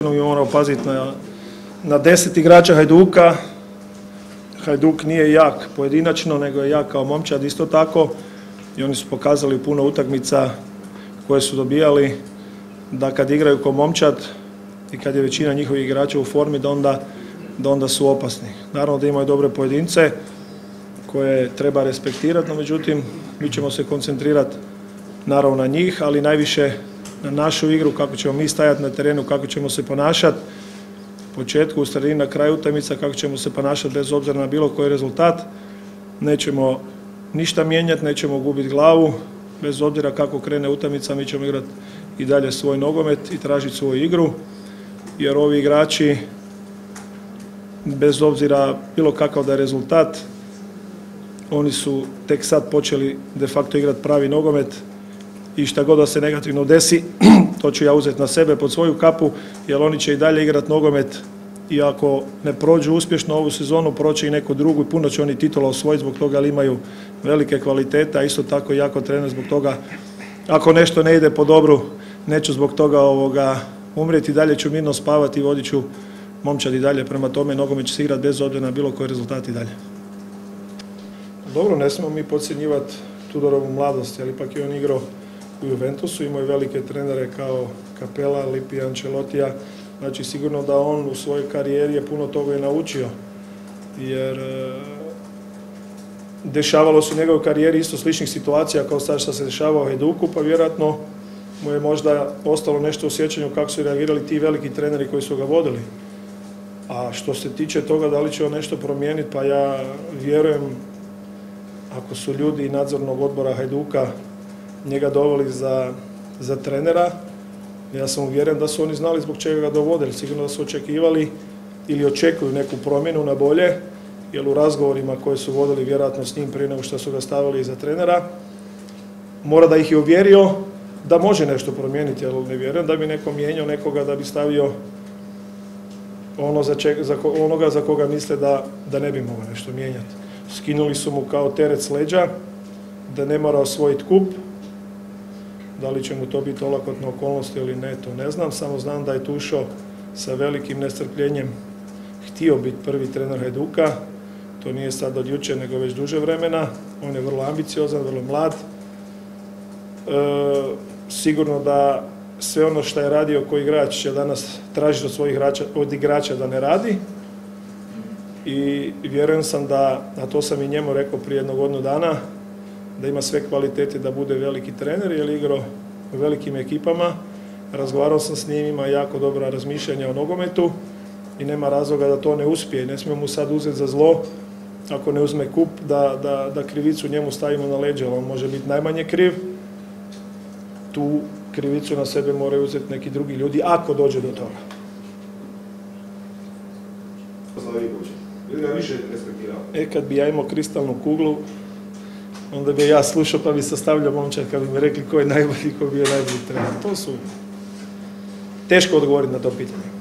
mi moramo paziti na 10 igrača Hajduka. Hajduk nije jak pojedinačno, nego je jak kao momčad isto tako i oni su pokazali puno utakmica koje su dobijali da kad igraju kao momčad i kad je većina njihovih igrača u formi da onda su opasni. Naravno da imaju dobre pojedince koje treba respektirati, no međutim mi ćemo se koncentrirati naravno na njih, ali najviše na našu igru, kako ćemo mi stajati na terenu, kako ćemo se ponašati u početku, u sredini, na kraju utakmica, kako ćemo se ponašati bez obzira na bilo koji rezultat. Nećemo ništa mijenjati, nećemo gubiti glavu, bez obzira kako krene utakmica, mi ćemo igrati i dalje svoj nogomet i tražiti svoju igru, jer ovi igrači, bez obzira bilo kakav da je rezultat, oni su tek sad počeli de facto igrati pravi nogomet i šta god da se negativno desi, to ću ja uzeti na sebe pod svoju kapu, jer oni će i dalje igrati nogomet i ako ne prođu uspješno ovu sezonu, proći i neku drugu i puno će oni titula osvojiti zbog toga, ali imaju velike kvalitete, a isto tako i jako trener zbog toga. Ako nešto ne ide po dobru, neću zbog toga umrijeti, dalje ću mirno spavati i vodit ću momčad i dalje. Prema tome, nogomet će se igrati bez obzira na bilo koji rezultat i dalje. Dobro, ne smemo mi podcjenjivati Tudorovu mladost, jer ipak je on igrao u Juventusu, imao je velike trenere kao Capella, Lippi, Ancelotija, znači sigurno da on u svojoj karijeri je puno toga i naučio, jer dešavalo se u njegovoj karijeri isto sličnih situacija kao sad što se dešava u Hajduku, pa vjerojatno mu je možda ostalo nešto u sjećanju kako su reagirali ti veliki treneri koji su ga vodili. A što se tiče toga da li će on nešto promijeniti, pa ja vjerujem, ako su ljudi nadzornog odbora Hajduka njega doveli za trenera, ja sam uvjeren da su oni znali zbog čega ga dovodili. Sigurno da su očekivali ili očekuju neku promjenu na bolje, jer u razgovorima koje su vodili vjerojatno s njim prije nego što su ga stavili za trenera, mora da ih je uvjerio da može nešto promijeniti, jer ne vjerujem da bi neko mijenjao nekoga da bi stavio onoga za koga misle da ne bi mogao nešto mijenjati. Skinuli su mu kao teret s leđa, da ne mora osvojiti kup. Da li će mu to biti olakotna okolnost ili ne, to ne znam. Samo znam da je Tušo sa velikim nestrpljenjem htio biti prvi trener Hajduka. To nije sad od jučer, nego već duže vremena. On je vrlo ambiciozan, vrlo mlad. Sigurno da sve ono što je radio koji igrač će danas tražiti od igrača da ne radi. I vjerujem sam da, a to sam i njemu rekao prije jednog godinu dana, da ima sve kvalitete da bude veliki trener, jer je igrao u velikim ekipama. Razgovarao sam s njim, ima jako dobra razmišljanja o nogometu i nema razloga da to ne uspije. I ne smijemo mu sad uzeti za zlo, ako ne uzme kup, da krivicu njemu stavimo na leđa. On može biti najmanje kriv. Tu krivicu na sebe moraju uzeti neki drugi ljudi, ako dođe do toga. Kad bi ja imao kristalnu kuglu, onda bi ja slušao pa bi sastavljao momčad kad bi mi rekli ko je najbolji, ko bi je najbolji trener. To su teško odgovoriti na to pitanje.